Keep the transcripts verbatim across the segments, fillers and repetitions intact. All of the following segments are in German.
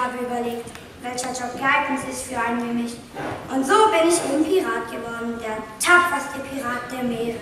habe überlegt, welcher Job geeignet ist für einen wie mich. Und so bin ich eben Pirat geworden, der tapferste Pirat der Meere.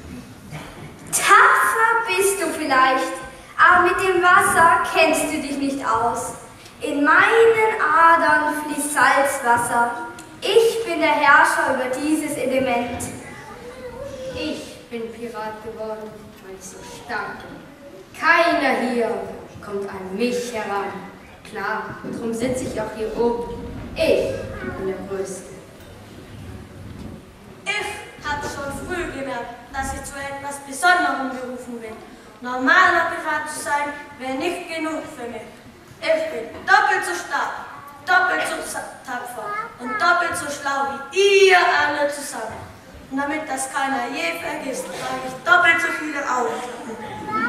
Tapfer bist du vielleicht, aber mit dem Wasser kennst du dich nicht aus. In meinen Adern fließt Salzwasser. Ich bin der Herrscher über dieses Element. Ich bin Pirat geworden, weil ich so stark bin. Keiner hier kommt an mich heran. Klar, darum sitze ich auch hier oben. Ich bin der Größte. Ich habe schon früh gemerkt, dass ich zu etwas Besonderem berufen bin. Normaler Pirat zu sein, wäre nicht genug für mich. Ich bin doppelt so stark, doppelt so tapfer und doppelt so schlau wie ihr alle zusammen. Und damit das keiner je vergisst, trage ich doppelt so viele Augen.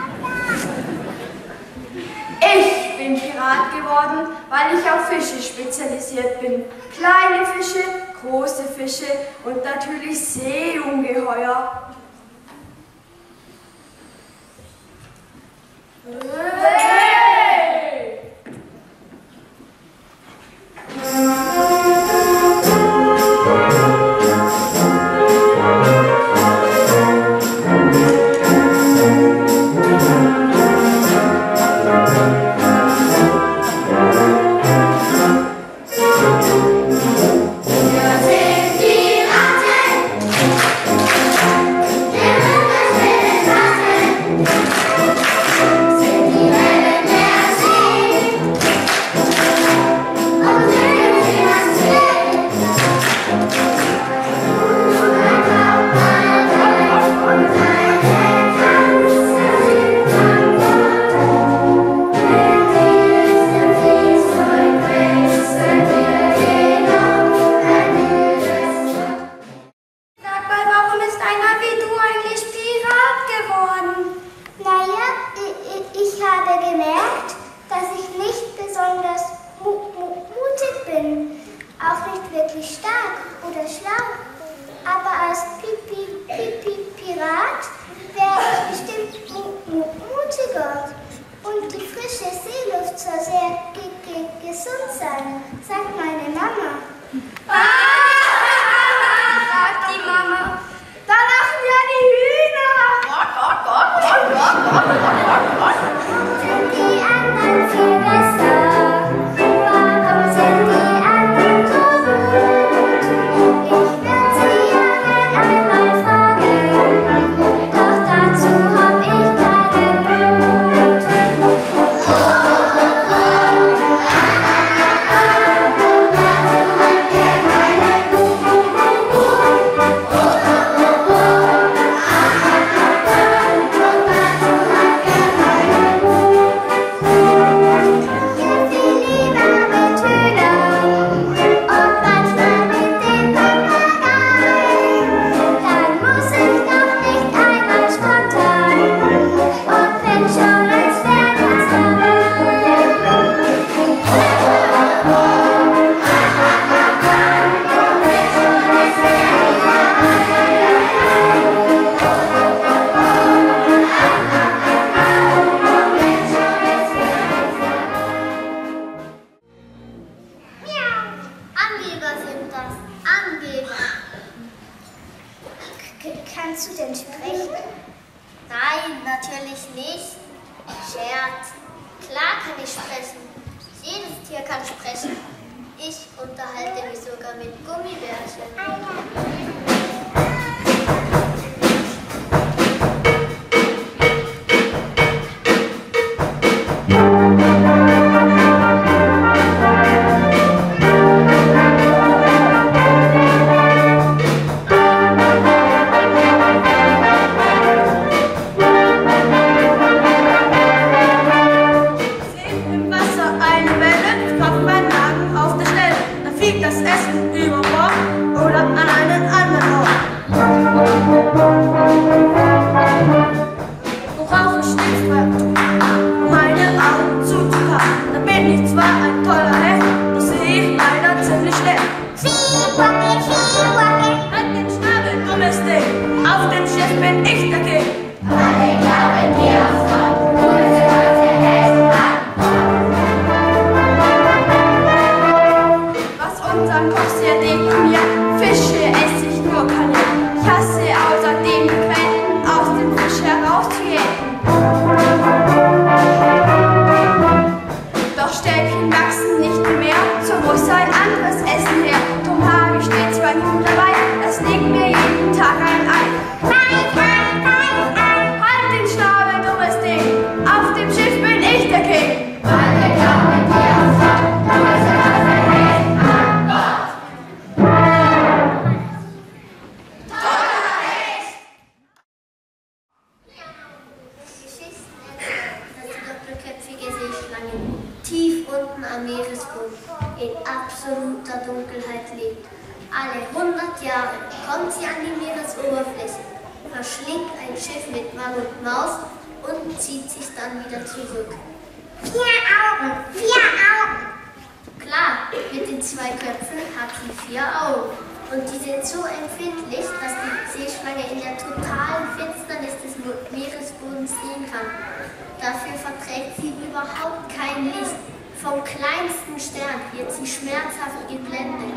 Ich bin Pirat geworden, weil ich auf Fische spezialisiert bin. Kleine Fische, große Fische und natürlich Seeungeheuer. Hey! Kannst du denn sprechen? Nein, natürlich nicht. Scherz. Klar kann ich sprechen. Jedes Tier kann sprechen. Ich unterhalte mich sogar mit Gummibärchen. Alle glauben mir von Größe und Verhältnis an. tief unten am Meeresgrund in absoluter Dunkelheit lebt. Alle hundert Jahre kommt sie an die Meeresoberfläche, verschlingt ein Schiff mit Mann und Maus und zieht sich dann wieder zurück. Vier Augen, vier Augen! Klar, mit den zwei Köpfen hat sie vier Augen. Und die sind so empfindlich, dass die Seeschlange in der totalen Finsternis des Meeresbodens sehen kann. Dafür verträgt sie überhaupt kein Licht. Vom kleinsten Stern wird sie schmerzhaft geblendet.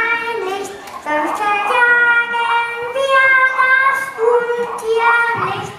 Nicht